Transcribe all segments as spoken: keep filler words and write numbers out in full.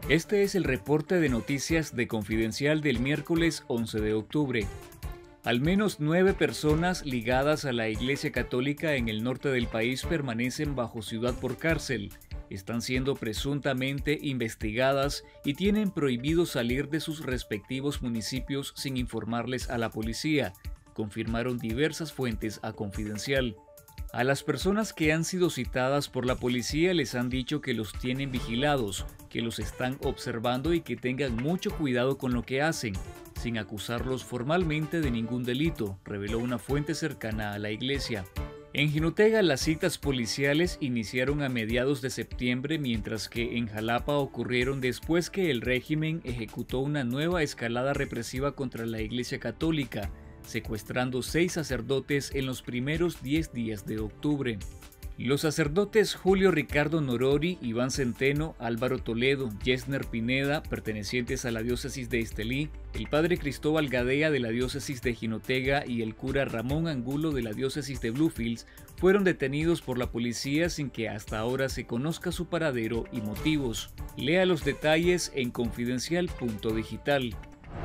Este es el reporte de noticias de Confidencial del miércoles once de octubre. Al menos nueve personas ligadas a la Iglesia Católica en el norte del país permanecen bajo ciudad por cárcel. Están siendo presuntamente investigadas y tienen prohibido salir de sus respectivos municipios sin informarles a la policía, confirmaron diversas fuentes a Confidencial. A las personas que han sido citadas por la policía les han dicho que los tienen vigilados, que los están observando y que tengan mucho cuidado con lo que hacen, sin acusarlos formalmente de ningún delito, reveló una fuente cercana a la iglesia. En Jinotega las citas policiales iniciaron a mediados de septiembre, mientras que en Jalapa ocurrieron después que el régimen ejecutó una nueva escalada represiva contra la Iglesia Católica, secuestrando seis sacerdotes en los primeros diez días de octubre. Los sacerdotes Julio Ricardo Norori, Iván Centeno, Álvaro Toledo, Yesner Pineda, pertenecientes a la diócesis de Estelí, el padre Cristóbal Gadea de la diócesis de Jinotega y el cura Ramón Angulo de la diócesis de Bluefields fueron detenidos por la policía sin que hasta ahora se conozca su paradero y motivos. Lea los detalles en confidencial punto digital.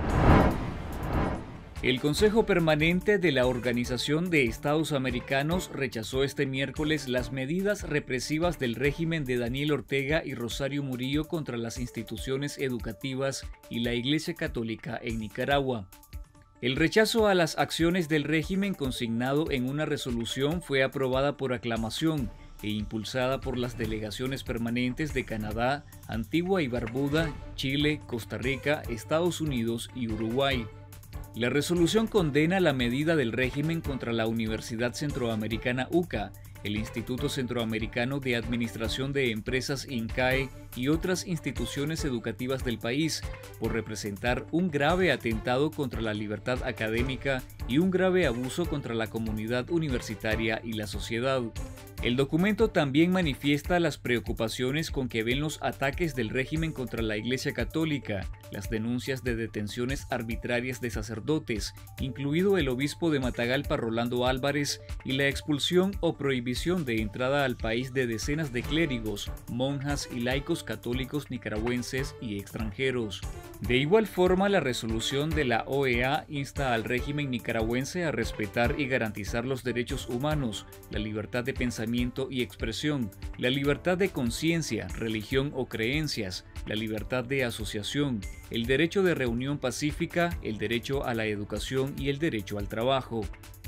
El Consejo Permanente de la Organización de Estados Americanos rechazó este miércoles las medidas represivas del régimen de Daniel Ortega y Rosario Murillo contra las instituciones educativas y la Iglesia Católica en Nicaragua. El rechazo a las acciones del régimen consignado en una resolución fue aprobada por aclamación e impulsada por las delegaciones permanentes de Canadá, Antigua y Barbuda, Chile, Costa Rica, Estados Unidos y Uruguay. La resolución condena la medida del régimen contra la Universidad Centroamericana U C A, el Instituto Centroamericano de Administración de Empresas INCAE y otras instituciones educativas del país por representar un grave atentado contra la libertad académica y un grave abuso contra la comunidad universitaria y la sociedad. El documento también manifiesta las preocupaciones con que ven los ataques del régimen contra la Iglesia Católica, las denuncias de detenciones arbitrarias de sacerdotes, incluido el obispo de Matagalpa Rolando Álvarez, y la expulsión o prohibición de entrada al país de decenas de clérigos, monjas y laicos católicos nicaragüenses y extranjeros. De igual forma, la resolución de la O E A insta al régimen nicaragüense a respetar y garantizar los derechos humanos, la libertad de pensamiento y expresión, la libertad de conciencia, religión o creencias, la libertad de asociación, el derecho de reunión pacífica, el derecho a la educación y el derecho al trabajo.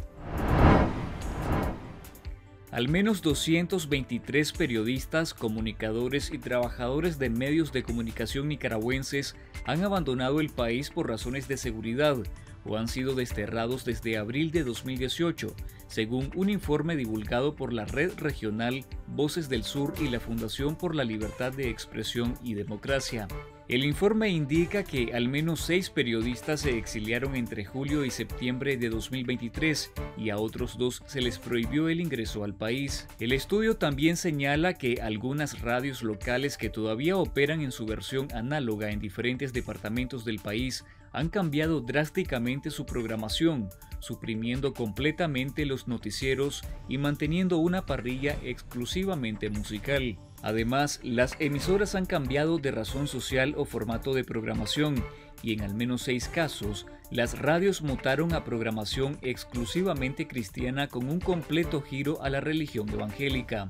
Al menos doscientos veintitrés periodistas, comunicadores y trabajadores de medios de comunicación nicaragüenses han abandonado el país por razones de seguridad o han sido desterrados desde abril de dos mil dieciocho, según un informe divulgado por la red regional Voces del Sur y la Fundación por la Libertad de Expresión y Democracia. El informe indica que al menos seis periodistas se exiliaron entre julio y septiembre de dos mil veintitrés y a otros dos se les prohibió el ingreso al país. El estudio también señala que algunas radios locales que todavía operan en su versión análoga en diferentes departamentos del país han cambiado drásticamente su programación, suprimiendo completamente los noticieros y manteniendo una parrilla exclusivamente musical. Además, las emisoras han cambiado de razón social o formato de programación y en al menos seis casos, las radios mutaron a programación exclusivamente cristiana con un completo giro a la religión evangélica.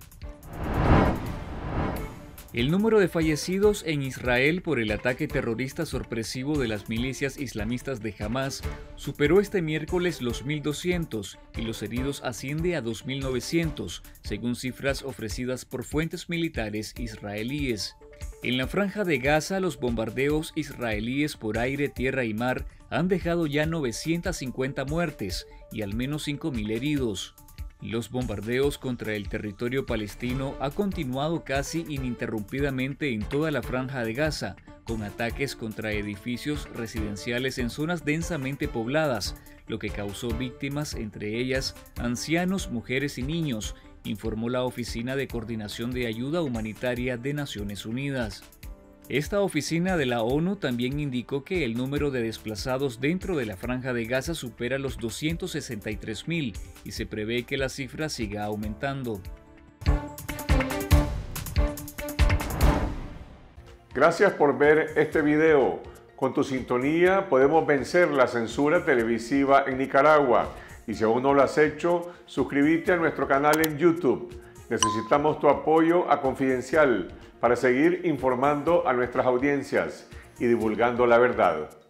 El número de fallecidos en Israel por el ataque terrorista sorpresivo de las milicias islamistas de Hamás superó este miércoles los mil doscientos y los heridos asciende a dos mil novecientos, según cifras ofrecidas por fuentes militares israelíes. En la franja de Gaza, los bombardeos israelíes por aire, tierra y mar han dejado ya novecientas cincuenta muertes y al menos cinco mil heridos. Los bombardeos contra el territorio palestino han continuado casi ininterrumpidamente en toda la franja de Gaza, con ataques contra edificios residenciales en zonas densamente pobladas, lo que causó víctimas, entre ellas ancianos, mujeres y niños, informó la Oficina de Coordinación de Ayuda Humanitaria de Naciones Unidas. Esta oficina de la ONU también indicó que el número de desplazados dentro de la franja de Gaza supera los doscientos sesenta y tres mil y se prevé que la cifra siga aumentando. Gracias por ver este video. Con tu sintonía podemos vencer la censura televisiva en Nicaragua. Y si aún no lo has hecho, suscríbete a nuestro canal en YouTube. Necesitamos tu apoyo a Confidencial para seguir informando a nuestras audiencias y divulgando la verdad.